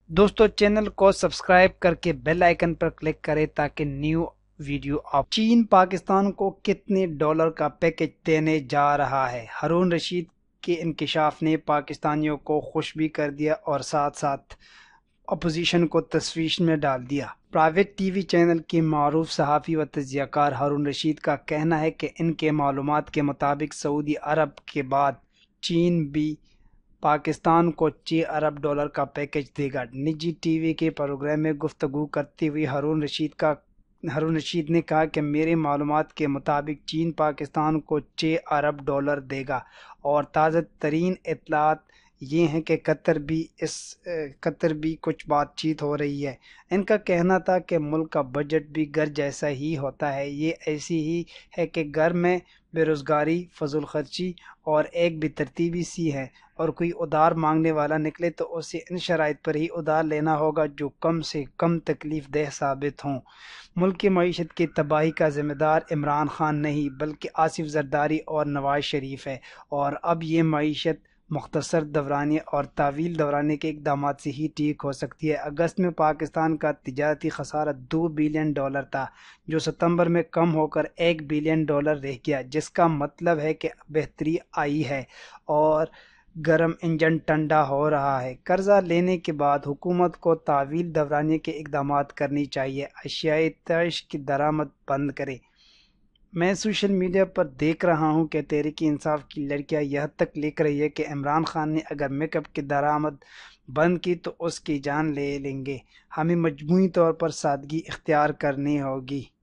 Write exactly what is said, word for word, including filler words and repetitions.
دوستو چینل کو سبسکرائب کر کے بیل آئیکن پر کلک کریں تاکہ نیو ویڈیو آپ چین پاکستان کو کتنے ڈالر کا پیکج دینے جا رہا ہے؟ ہارون رشید کے انکشاف نے پاکستانیوں کو خوش بھی کر دیا اور ساتھ ساتھ اپوزیشن کو تشویش میں ڈال دیا۔ پرائیویٹ ٹی وی چینل کے معروف صحافی و تجزیہ کار ہارون رشید کا کہنا ہے کہ ان کے معلومات کے مطابق سعودی عرب کے بعد چین بھی پاکستان کو چھ ارب ڈالر کا پیکج دے گا۔ نجی ٹی وی کے پروگرام میں گفتگو کرتے ہوئے ہارون رشید کا ہارون رشید نے کہا کہ میرے معلومات کے مطابق چین پاکستان کو چھ ارب ڈالر دے گا، اور تازہ ترین اطلاعات یہ ہیں کہ قطر بھی اس قطر بھی کچھ بات چیت ہو رہی ہے۔ ان کا کہنا تھا کہ ملک کا بجٹ بھی گھر جیسا ہی ہوتا ہے، یہ ایسی ہی ہے کہ گھر میں بے روزگاری، فضول خرچی اور ایک بے ترتیبی سی ہے، اور کوئی ادھار مانگنے والا نکلے تو اسے ان شرائط پر ہی ادھار لینا ہوگا جو کم سے کم تکلیف دہ ثابت ہوں۔ ملک کی معیشت کی تباہی کا ذمہ دار عمران خان نہیں بلکہ آصف زرداری اور نواز شریف ہے، اور اب یہ معیشت مختصر دورانی اور طویل دورانی کے اقدامات سے ہی ٹھیک ہو سکتی ہے۔ اگست میں پاکستان کا تجارتی خسارہ دو بلین ڈالر تھا، جو ستمبر میں کم ہو کر ایک بلین ڈالر رہ گیا، جس کا مطلب ہے کہ بہتری آئی ہے اور گرم انجن ٹھنڈا ہو رہا ہے۔ قرضہ لینے کے بعد حکومت کو طویل دورانی کے اقدامات کرنی چاہیے، اشیائے تعش کی درآمد بند کرے۔ میں سوشل میڈیا پر دیکھ رہا ہوں کہ تحریک انصاف کی لڑکیاں یہاں تک لکھ رہی ہے کہ عمران خان نے اگر میک اپ کی درآمد بند کی تو اس کی جان لے لیں گے، ہمیں مجموعی طور پر سادگی اختیار کرنی ہوگی۔